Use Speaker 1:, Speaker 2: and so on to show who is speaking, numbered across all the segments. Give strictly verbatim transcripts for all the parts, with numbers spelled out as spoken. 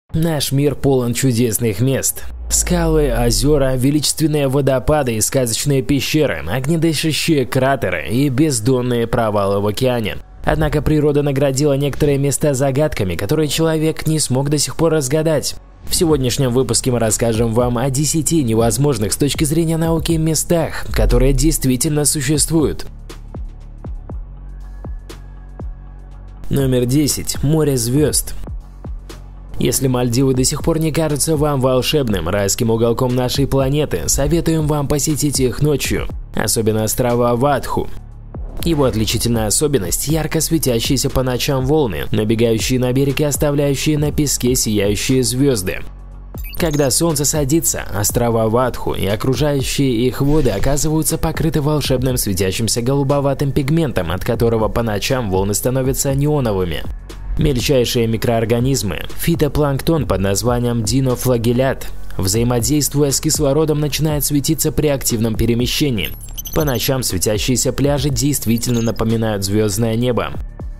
Speaker 1: Наш мир полон чудесных мест. Скалы, озера, величественные водопады и сказочные пещеры, огнедышащие кратеры и бездонные провалы в океане. Однако природа наградила некоторые места загадками, которые человек не смог до сих пор разгадать. В сегодняшнем выпуске мы расскажем вам о десяти невозможных с точки зрения науки местах, которые действительно существуют. Номер десять. Море звезд. Если Мальдивы до сих пор не кажутся вам волшебным, райским уголком нашей планеты, советуем вам посетить их ночью, особенно острова Вадху. Его отличительная особенность – ярко светящиеся по ночам волны, набегающие на берег и оставляющие на песке сияющие звезды. Когда солнце садится, острова Вадху и окружающие их воды оказываются покрыты волшебным светящимся голубоватым пигментом, от которого по ночам волны становятся неоновыми. Мельчайшие микроорганизмы, фитопланктон под названием динофлагеллят, взаимодействуя с кислородом, начинает светиться при активном перемещении. По ночам светящиеся пляжи действительно напоминают звездное небо.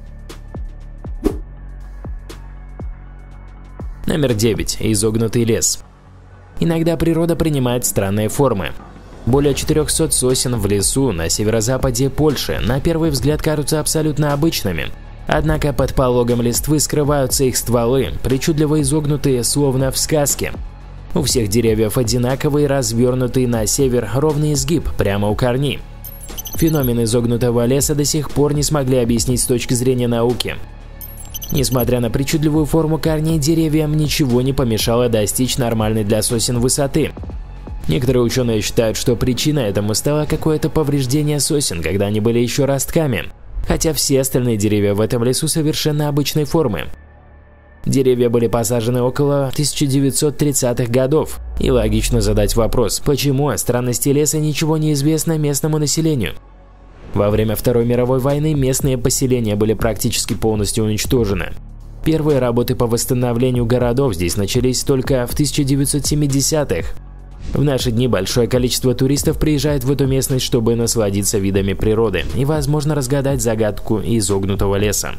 Speaker 1: Номер девять. Изогнутый лес. Иногда природа принимает странные формы. Более четырёхсот сосен в лесу на северо-западе Польши на первый взгляд кажутся абсолютно обычными. Однако под пологом листвы скрываются их стволы, причудливо изогнутые, словно в сказке. У всех деревьев одинаковый, развернутый на север ровный изгиб прямо у корней. Феномен изогнутого леса до сих пор не смогли объяснить с точки зрения науки. Несмотря на причудливую форму корней, деревьям ничего не помешало достичь нормальной для сосен высоты. Некоторые ученые считают, что причиной этому стало какое-то повреждение сосен, когда они были еще ростками. Хотя все остальные деревья в этом лесу совершенно обычной формы. Деревья были посажены около тысяча девятьсот тридцатых годов, и логично задать вопрос, почему о странности леса ничего не известно местному населению. Во время Второй мировой войны местные поселения были практически полностью уничтожены. Первые работы по восстановлению городов здесь начались только в тысяча девятьсот семидесятых. В наши дни большое количество туристов приезжает в эту местность, чтобы насладиться видами природы и, возможно, разгадать загадку изогнутого леса.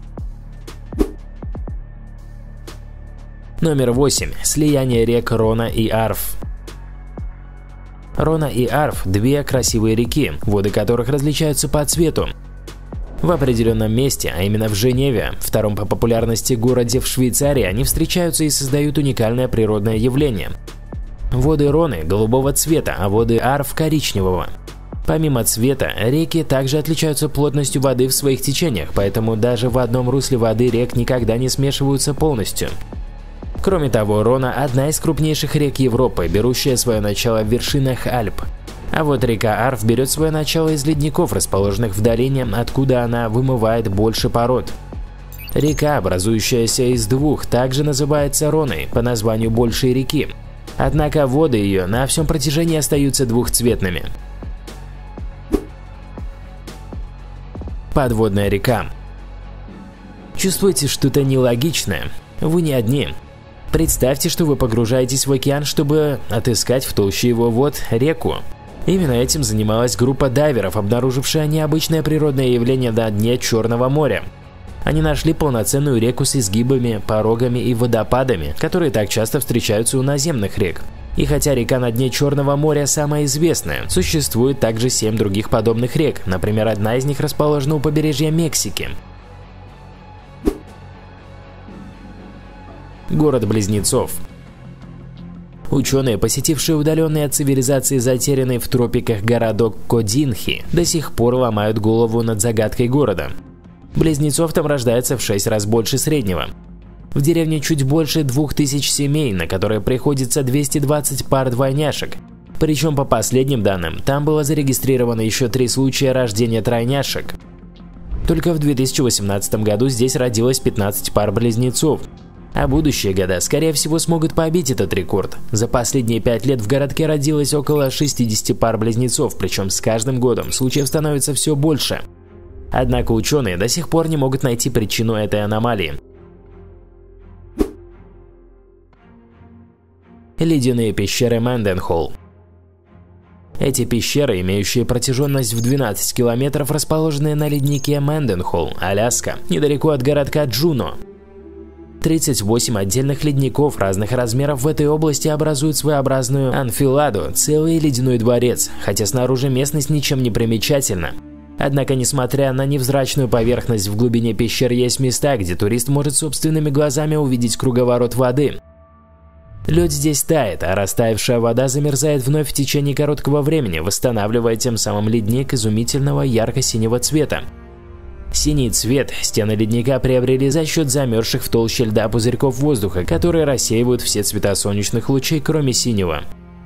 Speaker 1: Номер восемь. Слияние рек Рона и Арф. Рона и Арф – две красивые реки, воды которых различаются по цвету. В определенном месте, а именно в Женеве, втором по популярности городе в Швейцарии, они встречаются и создают уникальное природное явление. Воды Роны голубого цвета, а воды Арф коричневого. Помимо цвета, реки также отличаются плотностью воды в своих течениях, поэтому даже в одном русле воды рек никогда не смешиваются полностью. Кроме того, Рона – одна из крупнейших рек Европы, берущая свое начало в вершинах Альп. А вот река Арф берет свое начало из ледников, расположенных в долине, откуда она вымывает больше пород. Река, образующаяся из двух, также называется Роной, по названию большей реки. Однако воды ее на всем протяжении остаются двухцветными. Подводная река. Чувствуете что-то нелогичное? Вы не одни. Представьте, что вы погружаетесь в океан, чтобы отыскать в толще его вод реку. Именно этим занималась группа дайверов, обнаружившая необычное природное явление на дне Черного моря. Они нашли полноценную реку с изгибами, порогами и водопадами, которые так часто встречаются у наземных рек. И хотя река на дне Черного моря самая известная, существует также семь других подобных рек, например, одна из них расположена у побережья Мексики. Город-близнецов. Ученые, посетившие удаленный от цивилизации затерянный в тропиках городок Кодинхи, до сих пор ломают голову над загадкой города. Близнецов там рождается в шесть раз больше среднего. В деревне чуть больше двух тысяч семей, на которые приходится двести двадцать пар двойняшек. Причем, по последним данным, там было зарегистрировано еще три случая рождения тройняшек. Только в две тысячи восемнадцатом году здесь родилось пятнадцать пар близнецов. А будущие года, скорее всего, смогут побить этот рекорд. За последние пять лет в городке родилось около шестидесяти пар близнецов, причем с каждым годом случаев становится все больше. Однако ученые до сих пор не могут найти причину этой аномалии. Ледяные пещеры Менdenhall. Эти пещеры, имеющие протяженность в двенадцать километров, расположены на леднике Менdenhall, Аляска, недалеко от городка Джуно. тридцать восемь отдельных ледников разных размеров в этой области образуют своеобразную анфиладу, целый ледяной дворец, хотя снаружи местность ничем не примечательна. Однако, несмотря на невзрачную поверхность, в глубине пещер есть места, где турист может собственными глазами увидеть круговорот воды. Лед здесь тает, а растаявшая вода замерзает вновь в течение короткого времени, восстанавливая тем самым ледник изумительного ярко-синего цвета. Синий цвет стены ледника приобрели за счет замерзших в толще льда пузырьков воздуха, которые рассеивают все цвета солнечных лучей, кроме синего.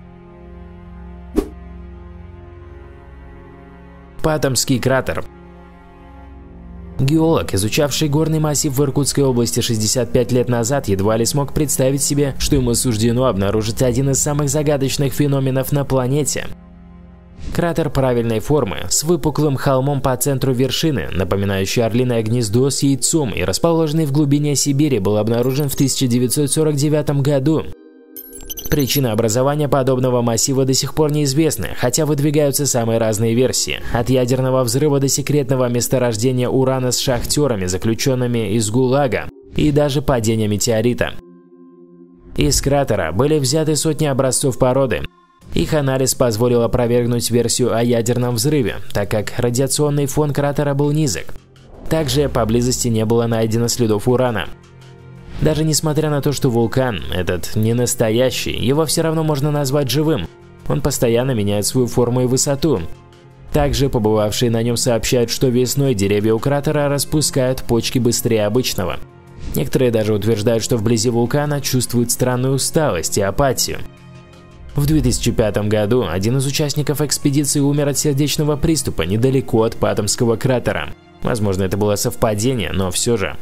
Speaker 1: Патомский кратер. Геолог, изучавший горный массив в Иркутской области шестьдесят пять лет назад, едва ли смог представить себе, что ему суждено обнаружить один из самых загадочных феноменов на планете. Кратер правильной формы, с выпуклым холмом по центру вершины, напоминающий орлиное гнездо с яйцом и расположенный в глубине Сибири, был обнаружен в тысяча девятьсот сорок девятом году. Причина образования подобного массива до сих пор неизвестна, хотя выдвигаются самые разные версии. От ядерного взрыва до секретного месторождения урана с шахтерами, заключенными из ГУЛАГа, и даже падения метеорита. Из кратера были взяты сотни образцов породы. Их анализ позволил опровергнуть версию о ядерном взрыве, так как радиационный фон кратера был низок. Также поблизости не было найдено следов урана. Даже несмотря на то, что вулкан этот не настоящий, его все равно можно назвать живым. Он постоянно меняет свою форму и высоту. Также побывавшие на нем сообщают, что весной деревья у кратера распускают почки быстрее обычного. Некоторые даже утверждают, что вблизи вулкана чувствуют странную усталость и апатию. В две тысячи пятом году один из участников экспедиции умер от сердечного приступа недалеко от Патомского кратера. Возможно, это было совпадение, но все же.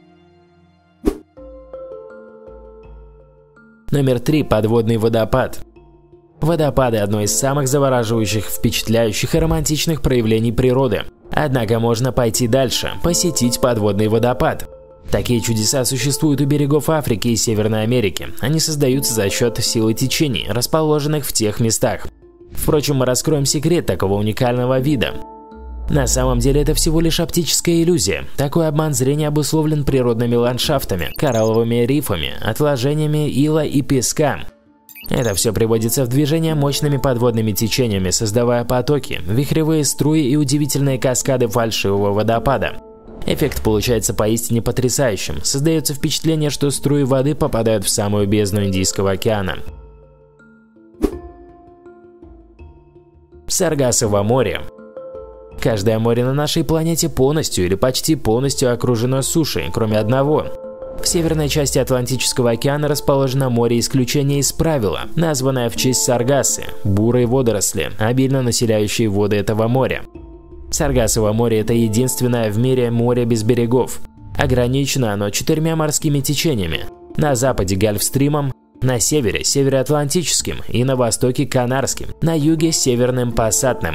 Speaker 1: Номер три. Подводный водопад. Водопады – одно из самых завораживающих, впечатляющих и романтичных проявлений природы. Однако можно пойти дальше, посетить подводный водопад. Такие чудеса существуют у берегов Африки и Северной Америки. Они создаются за счет силы течений, расположенных в тех местах. Впрочем, мы раскроем секрет такого уникального вида. На самом деле это всего лишь оптическая иллюзия. Такой обман зрения обусловлен природными ландшафтами, коралловыми рифами, отложениями ила и песка. Это все приводится в движение мощными подводными течениями, создавая потоки, вихревые струи и удивительные каскады фальшивого водопада. Эффект получается поистине потрясающим. Создается впечатление, что струи воды попадают в самую бездну Индийского океана. Саргассово море. Каждое море на нашей планете полностью или почти полностью окружено сушей, кроме одного. В северной части Атлантического океана расположено море исключения из правила, названное в честь Саргассы – бурые водоросли, обильно населяющие воды этого моря. Саргассово море – это единственное в мире море без берегов. Ограничено оно четырьмя морскими течениями. На западе – Гольфстримом, на севере – Североатлантическим и на востоке – Канарским, на юге – Северным Пассатным.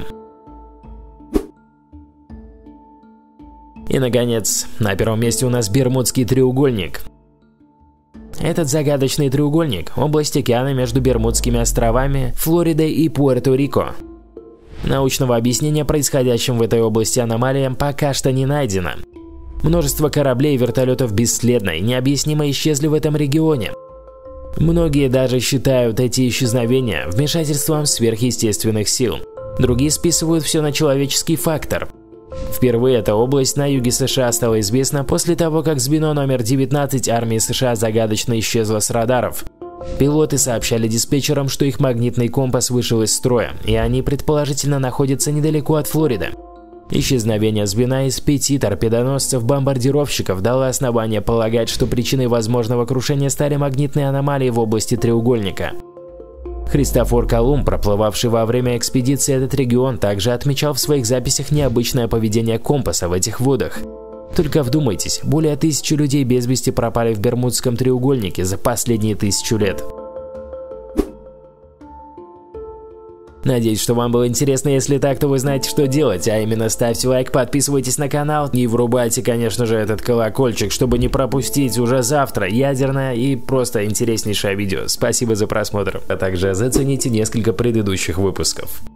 Speaker 1: И, наконец, на первом месте у нас Бермудский треугольник. Этот загадочный треугольник – область океана между Бермудскими островами, Флоридой и Пуэрто-Рико. Научного объяснения происходящим в этой области аномалиям пока что не найдено. Множество кораблей и вертолетов бесследно и необъяснимо исчезли в этом регионе. Многие даже считают эти исчезновения вмешательством сверхъестественных сил. Другие списывают все на человеческий фактор. Впервые эта область на юге США стала известна после того, как звено номер девятнадцать армии США загадочно исчезло с радаров. Пилоты сообщали диспетчерам, что их магнитный компас вышел из строя, и они предположительно находятся недалеко от Флориды. Исчезновение звена из пяти торпедоносцев-бомбардировщиков дало основание полагать, что причиной возможного крушения стали магнитные аномалии в области треугольника. Христофор Колумб, проплывавший во время экспедиции этот регион, также отмечал в своих записях необычное поведение компаса в этих водах. Только вдумайтесь, более тысячи людей без вести пропали в Бермудском треугольнике за последние тысячу лет. Надеюсь, что вам было интересно. Если так, то вы знаете, что делать, а именно ставьте лайк, подписывайтесь на канал и врубайте, конечно же, этот колокольчик, чтобы не пропустить уже завтра ядерное и просто интереснейшее видео. Спасибо за просмотр, а также зацените несколько предыдущих выпусков.